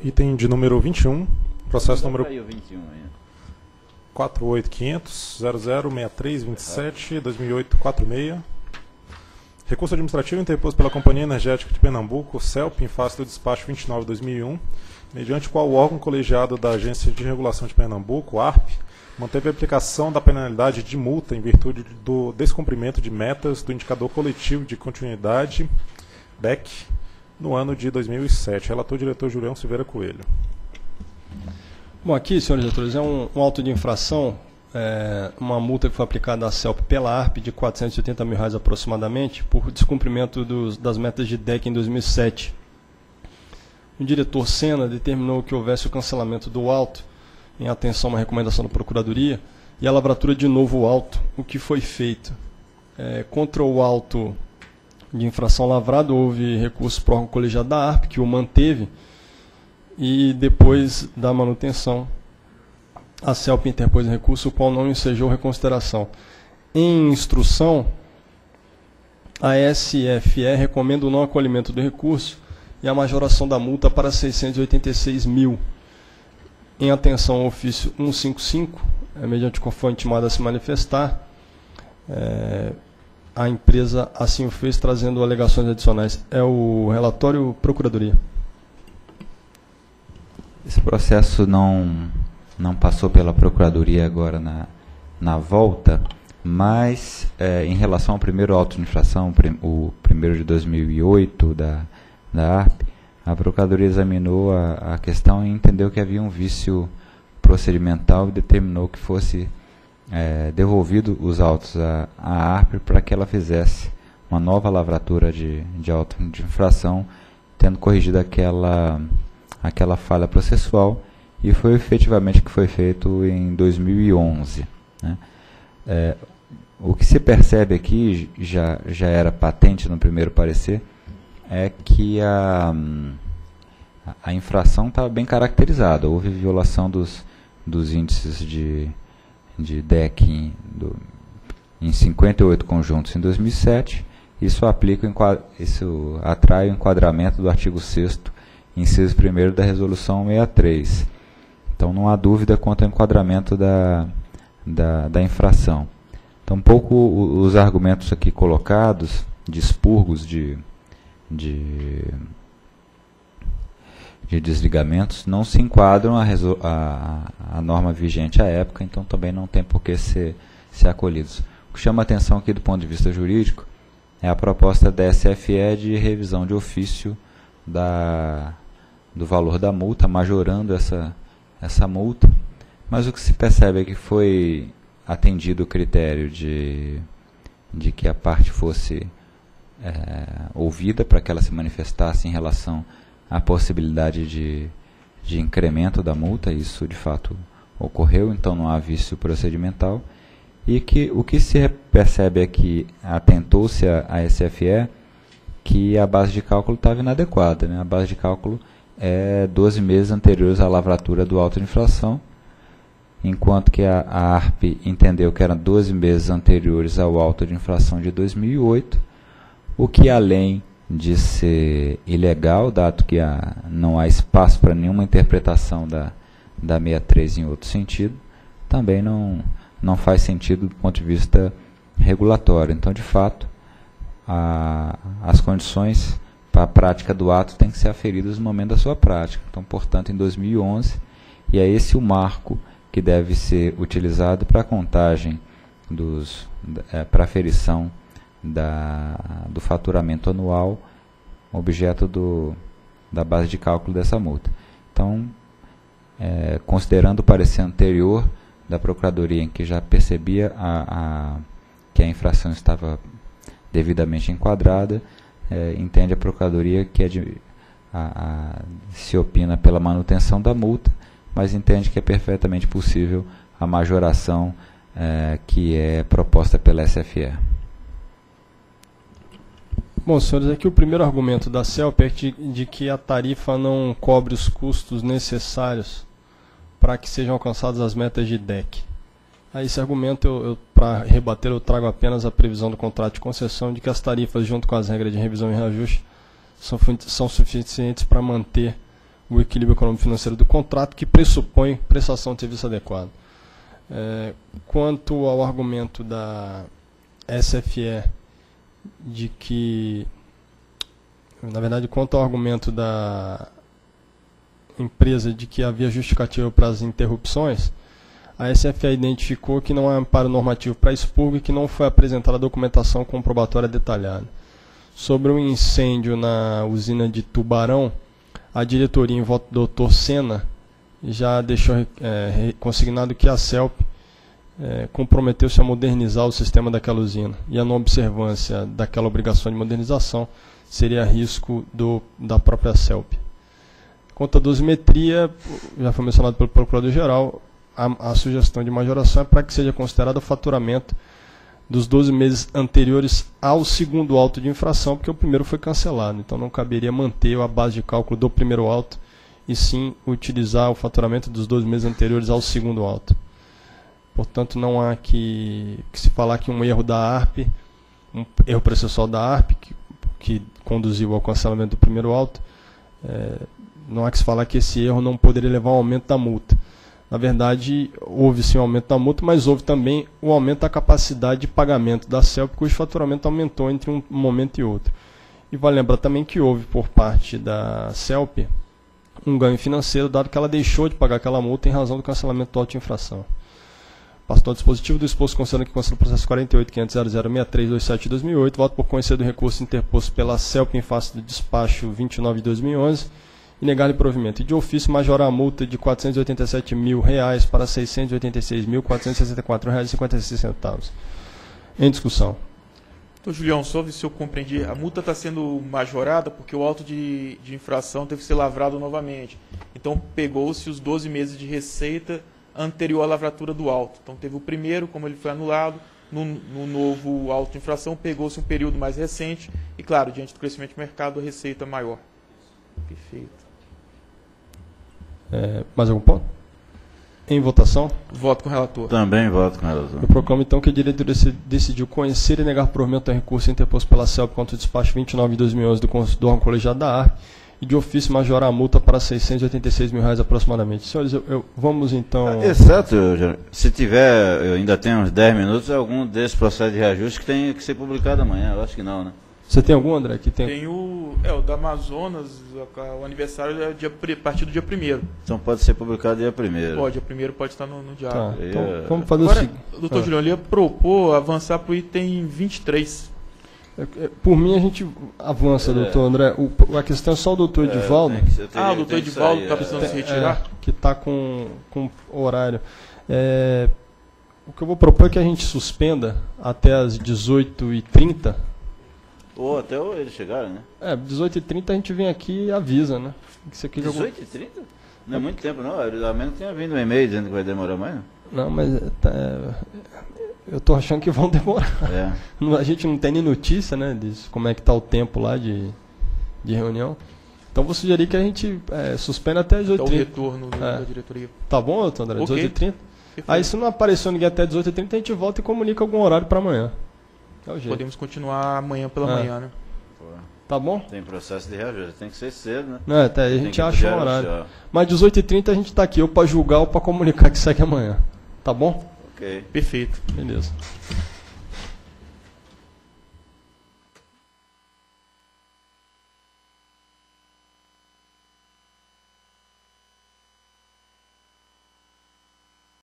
Item de número 21, processo número 48500006327-2008-46. Recurso administrativo interposto pela Companhia Energética de Pernambuco, CELP, em face do despacho 29/2001, mediante o qual o órgão colegiado da Agência de Regulação de Pernambuco, ARP, manteve a aplicação da penalidade de multa em virtude do descumprimento de metas do Indicador Coletivo de Continuidade, DEC, no ano de 2007. Relator, diretor Julião Silveira Coelho. Bom, aqui, senhores diretores, é um auto de infração, uma multa que foi aplicada à CELP pela ARP de R$ 480 mil aproximadamente, por descumprimento das metas de DEC em 2007. O diretor Sena determinou que houvesse o cancelamento do auto, em atenção a uma recomendação da Procuradoria, e a lavratura de novo auto. O que foi feito? Contra o auto de infração lavrado, houve recurso para o órgão colegiado da ARP, que o manteve, e depois da manutenção, a CELP interpôs recurso, o qual não ensejou reconsideração. Em instrução, a SFE recomenda o não acolhimento do recurso e a majoração da multa para 686 mil. Em atenção ao ofício 155, mediante o qual foi intimada a se manifestar, a empresa assim o fez, trazendo alegações adicionais. É o relatório Procuradoria. Esse processo não passou pela Procuradoria agora na volta, mas em relação ao primeiro auto de infração, o primeiro de 2008 da ARP, a Procuradoria examinou a questão e entendeu que havia um vício procedimental e determinou que fosse devolvido os autos à ARP para que ela fizesse uma nova lavratura de auto de infração, tendo corrigido aquela falha processual, e foi efetivamente o que foi feito em 2011. Né? O que se percebe aqui, já era patente no primeiro parecer, é que a infração está bem caracterizada. Houve violação dos índices de DEC em 58 conjuntos em 2007. Isso atrai o enquadramento do artigo 6º, inciso 1º da Resolução 63. Então, não há dúvida quanto ao enquadramento da infração. Então, um pouco os argumentos aqui colocados, de expurgos de desligamentos, não se enquadram à norma vigente à época, então também não tem por que ser acolhidos. O que chama a atenção aqui do ponto de vista jurídico é a proposta da SFE de revisão de ofício do valor da multa, majorando essa multa, mas o que se percebe é que foi atendido o critério de que a parte fosse ouvida para que ela se manifestasse em relação à possibilidade de incremento da multa. Isso de fato ocorreu, então não há vício procedimental, e que o que se percebe é que atentou-se a SFE que a base de cálculo estava inadequada, né? A base de cálculo é 12 meses anteriores à lavratura do auto de infração, enquanto que a ARP entendeu que eram 12 meses anteriores ao auto de infração de 2008, o que, além de ser ilegal, dado que não há espaço para nenhuma interpretação da 63 em outro sentido, também não faz sentido do ponto de vista regulatório. Então, de fato, as condições para a prática do ato têm que ser aferidas no momento da sua prática. Então, portanto, em 2011, e é esse o marco que deve ser utilizado para a contagem para aferição do faturamento anual, objeto da base de cálculo dessa multa. Então, considerando o parecer anterior da Procuradoria, em que já percebia que a infração estava devidamente enquadrada, entende a Procuradoria que se opina pela manutenção da multa, mas entende que é perfeitamente possível a majoração que é proposta pela SFE. Bom, senhores, aqui o primeiro argumento da CELP é de que a tarifa não cobre os custos necessários para que sejam alcançadas as metas de DEC. A esse argumento, para rebater, eu trago apenas a previsão do contrato de concessão de que as tarifas, junto com as regras de revisão e reajuste, são suficientes para manter o equilíbrio econômico-financeiro do contrato, que pressupõe prestação de serviço adequado. Quanto ao argumento da SFE de que, na verdade, quanto ao argumento da empresa de que havia justificativa para as interrupções, a SFE identificou que não há amparo normativo para expurgo e que não foi apresentada a documentação comprobatória detalhada. Sobre o incêndio na usina de Tubarão, a diretoria, em voto do Dr. Sena, já deixou consignado que a CELP comprometeu-se a modernizar o sistema daquela usina, e a não observância daquela obrigação de modernização seria risco da própria CELP. Quanto à dosimetria, já foi mencionado pelo Procurador-Geral, a sugestão de majoração é para que seja considerado o faturamento dos 12 meses anteriores ao segundo auto de infração, porque o primeiro foi cancelado, então não caberia manter a base de cálculo do primeiro auto, e sim utilizar o faturamento dos 12 meses anteriores ao segundo auto. Portanto, não há que se falar que um erro da ARP, um erro processual da ARP, que conduziu ao cancelamento do primeiro auto, não há que se falar que esse erro não poderia levar ao aumento da multa. Na verdade, houve sim o aumento da multa, mas houve também o aumento da capacidade de pagamento da CELP, cujo faturamento aumentou entre um momento e outro. E vale lembrar também que houve, por parte da CELP, um ganho financeiro, dado que ela deixou de pagar aquela multa em razão do cancelamento do auto de infração. Passo ao dispositivo do exposto, considerando que consta o processo 48.500.006327/2008, voto por conhecer do recurso interposto pela CELP em face do despacho 29 de 2011, e negar-lhe provimento. E de ofício majorar a multa de R$ 487.000 para R$ 686.464,56. Em discussão. Então, Julião, só ver se eu compreendi. A multa está sendo majorada porque o auto de infração teve que ser lavrado novamente. Então, pegou-se os 12 meses de receita anterior à lavratura do auto. Então, teve o primeiro, como ele foi anulado, no novo auto de infração, pegou-se um período mais recente e, claro, diante do crescimento do mercado, a receita maior. Perfeito. Mais algum ponto? Em votação? Voto com o relator. Também voto com o relator. Eu proclamo então que a diretoria decidiu conhecer e negar provimento ao recurso interposto pela CELP contra o despacho 29 de 2011 do órgão colegiado da ARP e de ofício majorar a multa para R$ 686.000 aproximadamente. Senhores, vamos então... Exato, se tiver, eu ainda tenho uns 10 minutos, algum desses processos de reajuste que tem que ser publicado amanhã. Eu acho que não, né? Você tem algum, André? Que tem... Tem o da Amazonas, o aniversário é a partir do dia 1º. Então pode ser publicado dia 1º. Pode, dia 1º pode estar no diário. Tá, então vamos fazer Agora, o seguinte. doutor Julião, ele ia propor avançar para o item 23. Por mim a gente avança, doutor André. A questão é só o doutor Edivaldo. O doutor Edivaldo está precisando se retirar? Que está com horário. O que eu vou propor é que a gente suspenda até as 18h30. Ou até eles chegarem, né? 18h30 a gente vem aqui e avisa, né? 18h30? Não é muito tempo, não. A menos tinha vindo um e-mail dizendo que vai demorar mais, não? Não, mas eu tô achando que vão demorar. A gente não tem nem notícia, né, disso, como é que tá o tempo lá de reunião. Então vou sugerir que a gente suspenda até 18h30. Então o retorno da diretoria. Tá bom, doutor André? Okay. 18h30? Aí se não apareceu ninguém até 18h30, a gente volta e comunica algum horário para amanhã. É o jeito. Podemos continuar amanhã pela manhã, né? Tá bom? Tem processo de reajuste, tem que ser cedo, né? Não, até a gente acha um horário. Mas 18h30 a gente tá aqui, ou para julgar ou para comunicar que segue amanhã. Tá bom? Ok. Perfeito. Beleza.